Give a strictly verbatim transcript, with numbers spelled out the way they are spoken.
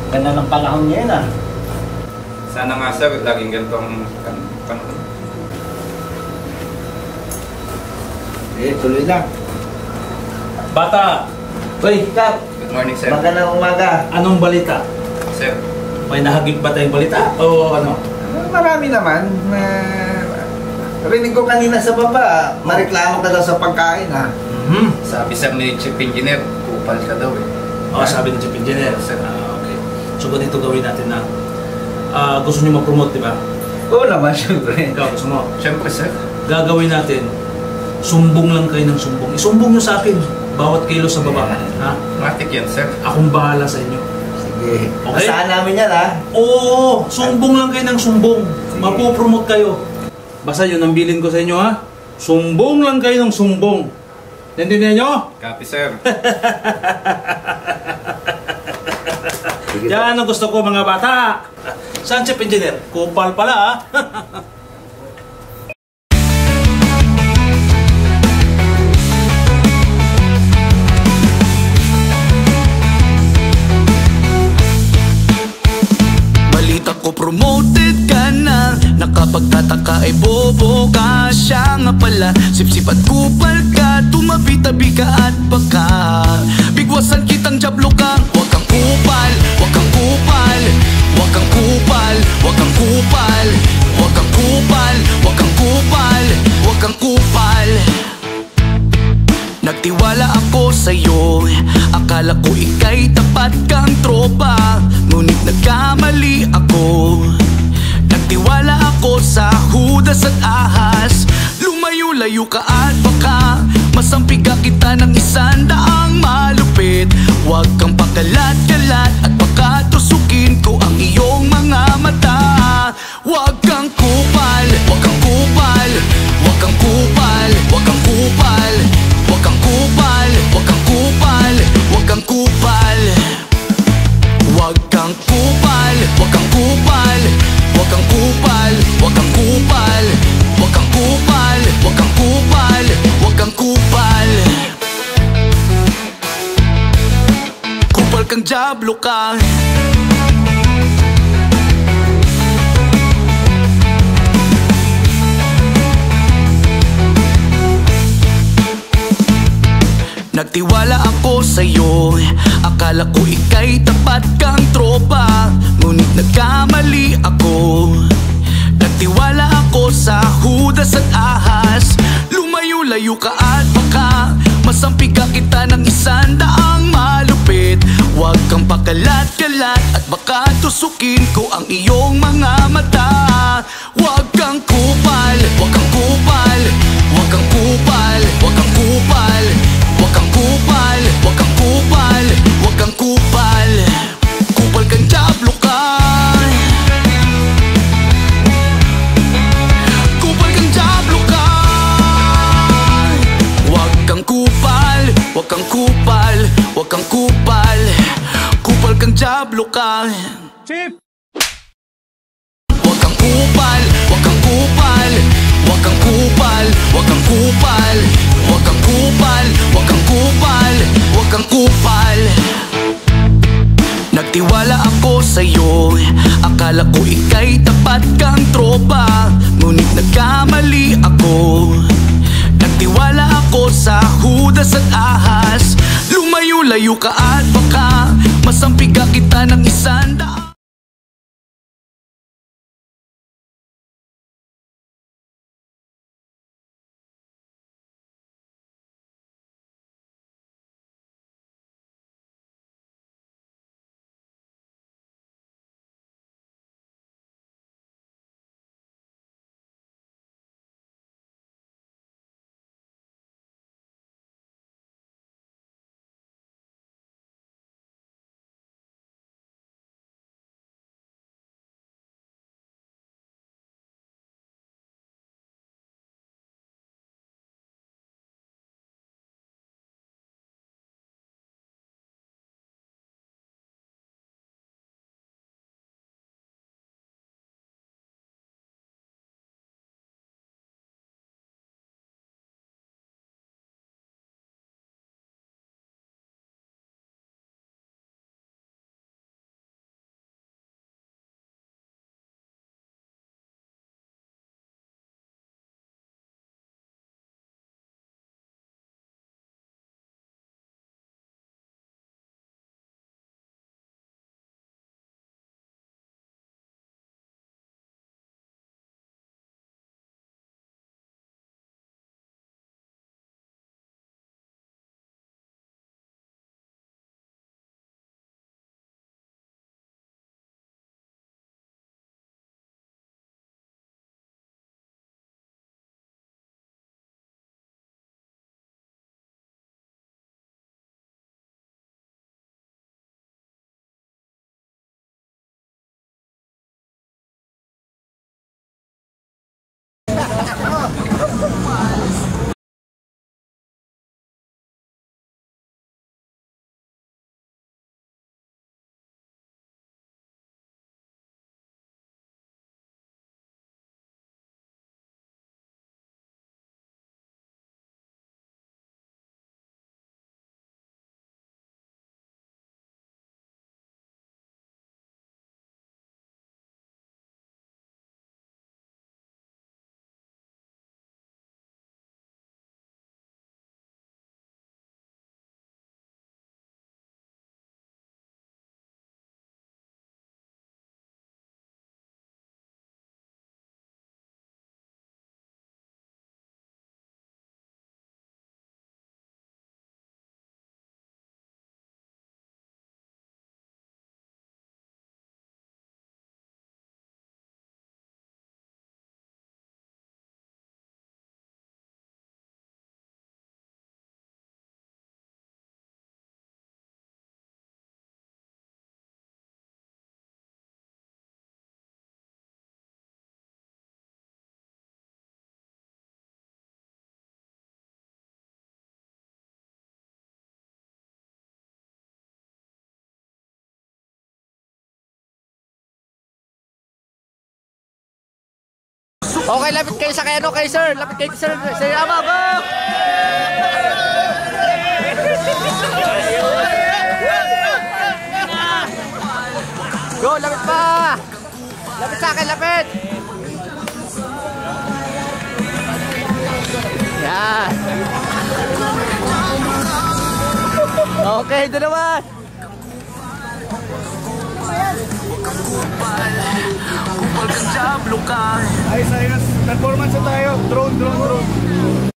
Ganda ng panahon ngayon ah. Sana nga sir, laging ganitong panahon. Eh, tuloy lang. Bata! Uy, Kap! Good morning sir. Magandang umaga. Anong balita? Sir. May nahagip ba tayong balita? O ano? Marami naman. Uh, rinig ko kanina sa baba, mareklamo ka daw sa pagkain ha. Mm-hmm. Sabi sir ni Chief Engineer, kupal ka daw eh. Oo, oh, sabi ng Chief Engineer. Sir. Ah, okay. So, ganito gawin natin na uh, gusto nyo mag-promote, di ba? Oo naman, syempre. Ikaw, gusto mo? Siyempre sir. Gagawin natin, sumbong lang kayo ng sumbong. Isumbong nyo sa akin, bawat kilo sa baba. Ha? Matik yan sir. Akong bahala sa inyo. Sige. Okay? Saan namin yan ha? Oo, sumbong lang kayo ng sumbong. Mapopromote kayo. Basta yun ang bilin ko sa inyo ha. Sumbong lang kayo ng sumbong. Naintindihan nyo? Copy sir. Yan ang gusto ko mga bata. Saan Chief Engineer? Kupal pala ha. Ko promoted ka na, nakapagtataka ay bobo ka. Siya nga pala, sip-sip at kupal ka. Tumabi-tabi ka at baka bigwasan kitang jablo ka. Huwag kang kupal, huwag kang kupal, huwag kang kupal, huwag kang kupal, huwag kang kupal, huwag kang kupal, huwag kang kupal. Nagtiwala ako sa'yo, akala ko ika'y tapat kang tropa, ngunit nagkamali ako. Nagtiwala ako sa hudas at ahas, lumayo-layo ka at baka masampi ka kita ng isang daang malupit. Huwag kang pakalat-kalat at baka tusukin ko ang iyong mga mata. Huwag kang kupal, huwag kang kupal, huwag kang kupal, huwag kang kupal, huwag kang kupal, huwag kang kupal, huwag kang kupal. Huwag kang kupal, huwag kang kupal, huwag kang kupal, huwag kang kupal, huwag kang kupal, huwag kang kupal, huwag kang kupal. Kupal kang jablo ka. Nagtiwala ako sa'yo, akala ko ika'y tapat kang tropa, ngunit nagkamali ako. Nagtiwala ako sa hudas at ahas, lumayo-layo ka at baka masampi ka kita ng isang daang malupit. Huwag kang pakalat-kalat at baka tusukin ko ang iyong mga mata. Huwag kang kupal, huwag kang kupal, huwag kang kupal, huwag kang kupal, huwag kang kupal, huwag kang kupal, huwag kang kupal. Kupal kang jablo ka. Kupal kang jablo ka. Huwag kang kupal, huwag kang kupal, huwag kang kupal. Kupal kang jablo ka. Chief! Huwag kang kupal, huwag kang kupal, huwag kang kupal, huwag kang kupal, huwag kang kupal, huwag kang kupal, huwag kang kupal. Nagtiwala ako sa'yo, akala ko ika'y tapat kang tropa, ngunit nagkamali ako. Nagtiwala ako sa hudas at ahas, lumayo-layo ka at baka masampi ka kita ng isang daan. Okay, lapit kayo sa kay ano, kay sir. Lapit kayo sir. Sir, ama, go! Go, lapit pa! Lapit sa akin, lapit! Yan! Okay, doon naman! Kupal kang jablo ka. Ayos, ayos. Performance na tayo. Drone, drone, drone.